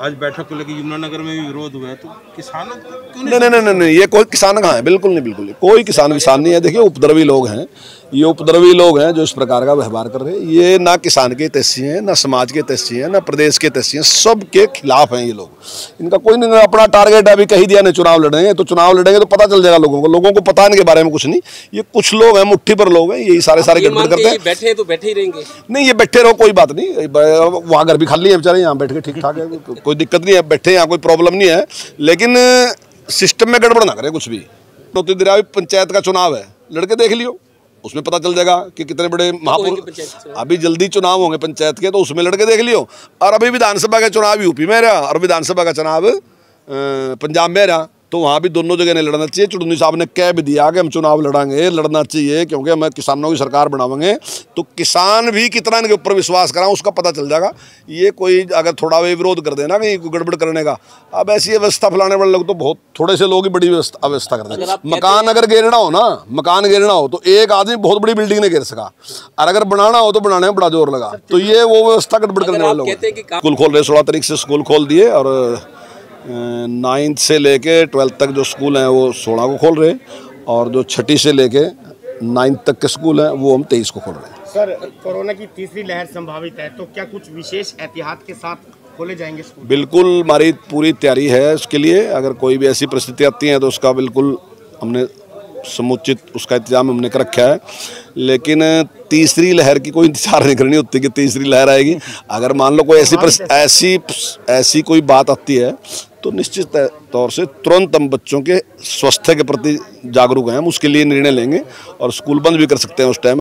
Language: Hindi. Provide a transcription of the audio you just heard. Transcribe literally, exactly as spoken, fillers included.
आज बैठक को लेकर यमुनानगर में भी विरोध हुआ है, तो किसानों को क्यों नहीं नहीं नहीं नहीं ये कोई किसान कहाँ है, बिल्कुल नहीं, बिल्कुल नहीं, कोई किसान किसान नहीं है। देखिए उपद्रवी लोग हैं, ये उपद्रवी लोग हैं जो इस प्रकार का व्यवहार कर रहे हैं। ये ना किसान के हितैषी हैं, ना समाज के हितैषी हैं, ना प्रदेश के हितैषी हैं, सब के खिलाफ हैं ये लोग। इनका कोई नहीं, अपना टारगेट अभी कही दिया नहीं चुनाव लड़ेंगे, तो चुनाव लड़ेंगे तो पता चल जाएगा लोगों को। लोगों को पता इनके बारे में कुछ नहीं, ये कुछ लोग हैं, मुट्ठी पर लोग हैं, यही सारे सारे गड़बड़ करते हैं। बैठे तो बैठे ही रहेंगे, नहीं ये बैठे रहो, कोई बात नहीं, वहाँ घर भी खाली है बेचारे, यहाँ बैठ के ठीक ठाक है, कोई दिक्कत नहीं है, बैठे यहाँ कोई प्रॉब्लम नहीं है, लेकिन सिस्टम में गड़बड़ ना करे कुछ भी। तो पंचायत का चुनाव है, लड़के देख लियो, उसमें पता चल जाएगा कि कितने बड़े महापुरुष। अभी जल्दी चुनाव होंगे पंचायत के, तो उसमें लड़के देख लियो। और अभी विधानसभा का चुनाव यूपी में रहा और विधानसभा का चुनाव पंजाब में रहा, तो वहाँ भी दोनों जगह नहीं लड़ना चाहिए। चुड़नी साहब ने कह भी दिया कि हम चुनाव लड़ांगे, लड़ना चाहिए, क्योंकि हम किसानों की सरकार बनावेंगे। तो किसान भी कितना इनके ऊपर विश्वास कराएं उसका पता चल जाएगा। ये कोई अगर थोड़ा भी विरोध कर देना कि गड़बड़ करने का, अब ऐसी व्यवस्था फैलाने वाले लोग तो बहुत थोड़े से लोग ही बड़ी व्यवस्था कर देंगे। मकान अगर गिरना हो ना, मकान गिरना हो तो एक आदमी बहुत बड़ी बिल्डिंग नहीं गिर सका, और अगर बनाना हो तो बनाने में बड़ा जोर लगा। तो ये वो व्यवस्था गड़बड़ करने वाले लोग। स्कूल खोल रहे, सोलह तारीख से स्कूल खोल दिए, और नाइन्थ से लेके ट्वेल्थ तक जो स्कूल हैं वो सोलह को खोल रहे हैं, और जो छठी से लेके नाइन्थ तक के स्कूल हैं वो हम तेईस को खोल रहे हैं। सर, कोरोना की तीसरी लहर संभावित है, तो क्या कुछ विशेष एहतियात के साथ खोले जाएंगे स्कूल? बिल्कुल, हमारी पूरी तैयारी है उसके लिए। अगर कोई भी ऐसी परिस्थिति आती है तो उसका बिल्कुल हमने समुचित उसका इंतजाम हमने कर रखा है। लेकिन तीसरी लहर की कोई इंतजार नहीं करनी होती कि तीसरी लहर आएगी। अगर मान लो कोई ऐसी ऐसी ऐसी कोई बात आती है तो निश्चित तौर से तुरंत हम बच्चों के स्वास्थ्य के प्रति जागरूक हैं, हम उसके लिए निर्णय लेंगे और स्कूल बंद भी कर सकते हैं उस टाइम।